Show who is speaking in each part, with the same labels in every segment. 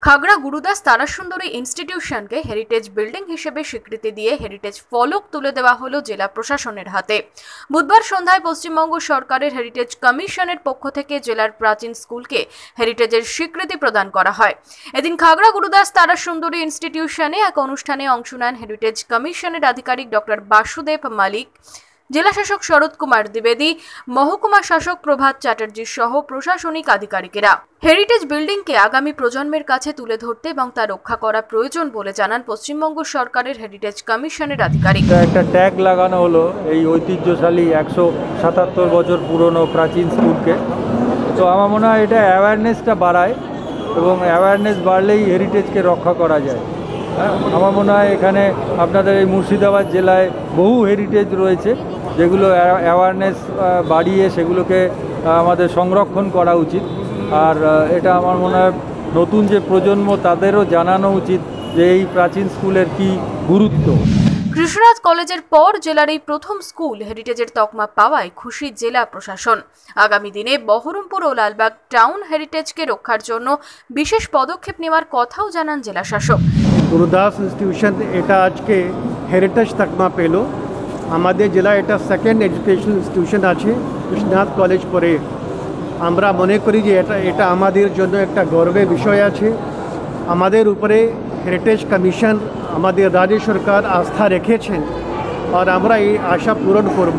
Speaker 1: খাগড়া গুরুদাস তারাসুন্দরী ইনস্টিটিউশনকে heritage building হিসেবে স্বীকৃতি দিয়ে হেরিটেজ ফলক তুলে দেওয়া হলো জেলা প্রশাসনের হাতে। বুধবার সন্ধ্যায় পশ্চিমবঙ্গ সরকারের হেরিটেজ কমিশনের পক্ষ থেকে জেলার প্রাচীন স্কুলকে হেরিটেজের স্বীকৃতি প্রদান করা হয়। এদিন খাগড়া গুরুদাস তারাসুন্দরী ইনস্টিটিউশনে এক অনুষ্ঠানে অংশ নেন হেরিটেজ কমিশনের আধিকারিক ডক্টর বাসুদেব মালিক, জেলা শাসক শরৎ কুমার দ্বিবেদী, মহকুমা শাসক প্রভাত চ্যাটার্জি সহ প্রশাসনিক আধিকারিকেরা। হেরিটেজ বিল্ডিংকে আগামী প্রজন্মের কাছে তুলে ধরতে এবং তা রক্ষা করা প্রয়োজন বলে জানান পশ্চিমবঙ্গ সরকারের হেরিটেজ কমিশনের আধিকারিক।
Speaker 2: একটা ট্যাগ লাগানো হলো এই ঐতিহ্যশালী 177 বছর পুরনো প্রাচীন স্কুলকে। তো আমার মনে হয় এটা অ্যাওয়ারনেসটা বাড়ায় এবং অ্যাওয়ারনেস বাড়লেই হেরিটেজকে রক্ষা করা যায়। আমার মনে হয় এখানে আপনাদের এই মুর্শিদাবাদ জেলায় বহু হেরিটেজ রয়েছে যেগুলো অ্যাওয়ারনেস বাড়িয়ে সেগুলোকে আমাদের সংরক্ষণ করা উচিত। আর এটা আমার মনে হয় নতুন যে প্রজন্ম তাদেরও জানানো উচিত যে এই প্রাচীন স্কুলের কি গুরুত্ব।
Speaker 1: কৃষ্ণরাজ কলেজের পর জেলার এই প্রথম স্কুল হেরিটেজের তকমা পাওয়ায় খুশি জেলা প্রশাসন। আগামী দিনে বহরমপুর ও লালবাগ টাউন হেরিটেজকে রক্ষার জন্য বিশেষ পদক্ষেপ নেওয়ার কথাও জানান জেলা শাসক।
Speaker 3: গুরুদাস ইনস্টিটিউশন এটা আজকে হেরিটেজ তকমা পেল। আমাদের জেলা এটা সেকেন্ড এডুকেশনাল ইনস্টিটিউশন আছে কৃষ্ণনাথ কলেজ পরে। আমরা মনে করি যে এটা আমাদের জন্য একটা গর্বের বিষয় আছে। আমাদের উপরে হেরিটেজ কমিশন আমাদের রাজ্য সরকার আস্থা রেখেছেন আর আমরা এই আশা পূরণ করব।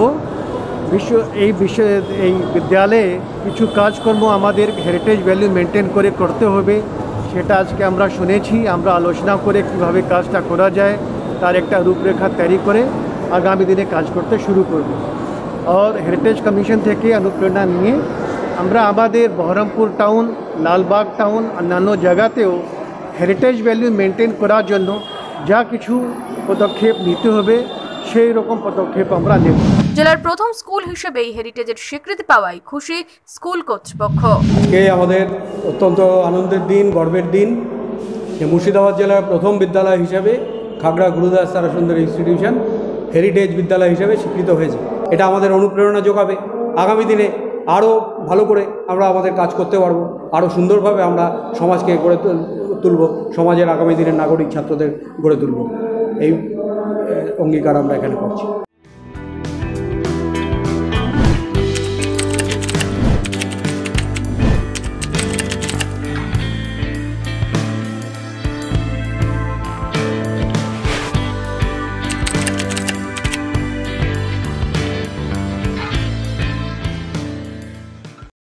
Speaker 3: এই বিদ্যালয়ে কিছু কাজকর্ম আমাদের হেরিটেজ ভ্যালু মেনটেন করে করতে হবে, সেটা আজকে আমরা শুনেছি। আমরা আলোচনা করে কিভাবে কাজটা করা যায় তার একটা রূপরেখা তৈরি করে আগামী দিনে কাজ করতে শুরু করব। আর হেরিটেজ কমিশন থেকে অনুপ্রেরণা নিয়ে আমরা আমাদের বহরমপুর টাউন, লালবাগ টাউন, অন্যান্য জায়গাতেও হেরিটেজ ভ্যালু মেনটেন করার জন্য যা কিছু পদক্ষেপ নিতে হবে সেই রকম পদক্ষেপ আমরা নেব।
Speaker 1: জেলার প্রথম স্কুল হিসেবে এই হেরিটেজের স্বীকৃতি পাওয়ায় খুশি স্কুল কর্তৃপক্ষ।
Speaker 4: আমাদের অত্যন্ত আনন্দের দিন, গর্বের দিন যে মুর্শিদাবাদ জেলার প্রথম বিদ্যালয় হিসেবে খাগড়া গুরুদাস তারাসুন্দরী ইনস্টিটিউশন হেরিটেজ বিদ্যালয় হিসেবে স্বীকৃত হয়েছে। এটা আমাদের অনুপ্রেরণা যোগাবে। আগামী দিনে আরও ভালো করে আমরা আমাদের কাজ করতে পারবো, আরও সুন্দরভাবে আমরা সমাজকে গড়ে তুলব, সমাজের আগামী দিনের নাগরিক ছাত্রদের গড়ে তুলব। এই অঙ্গীকার আমরা এখানে করছি।